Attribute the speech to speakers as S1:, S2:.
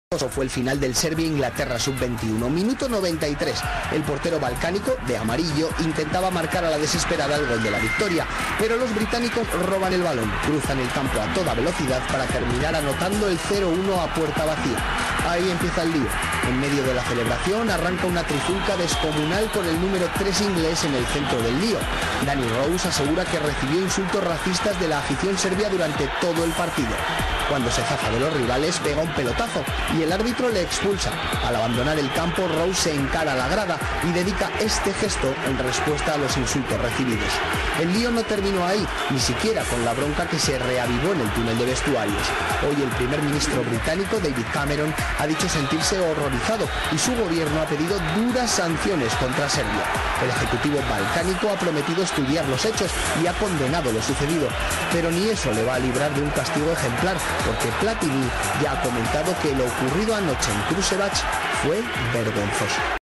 S1: Fue el final del Serbia-Inglaterra sub-21, minuto 93. El portero balcánico, de amarillo, intentaba marcar a la desesperada el gol de la victoria, pero los británicos roban el balón, cruzan el campo a toda velocidad para terminar anotando el 0-1 a puerta vacía. Ahí empieza el lío. En medio de la celebración arranca una trifulca descomunal con el número 3 inglés en el centro del lío. Danny Rose asegura que recibió insultos racistas de la afición serbia durante todo el partido. Cuando se zafa de los rivales, pega un pelotazo y el árbitro le expulsa. Al abandonar el campo, Rose se encara a la grada y dedica este gesto en respuesta a los insultos recibidos. El lío no terminó ahí, ni siquiera con la bronca que se reavivó en el túnel de vestuarios. Hoy el primer ministro británico, David Cameron, ha dicho sentirse horrorizado y su gobierno ha pedido duras sanciones contra Serbia. El ejecutivo balcánico ha prometido estudiar los hechos y ha condenado lo sucedido, pero ni eso le va a librar de un castigo ejemplar, porque Platini ya ha comentado que lo ocurrido anoche en Kruševac fue vergonzoso.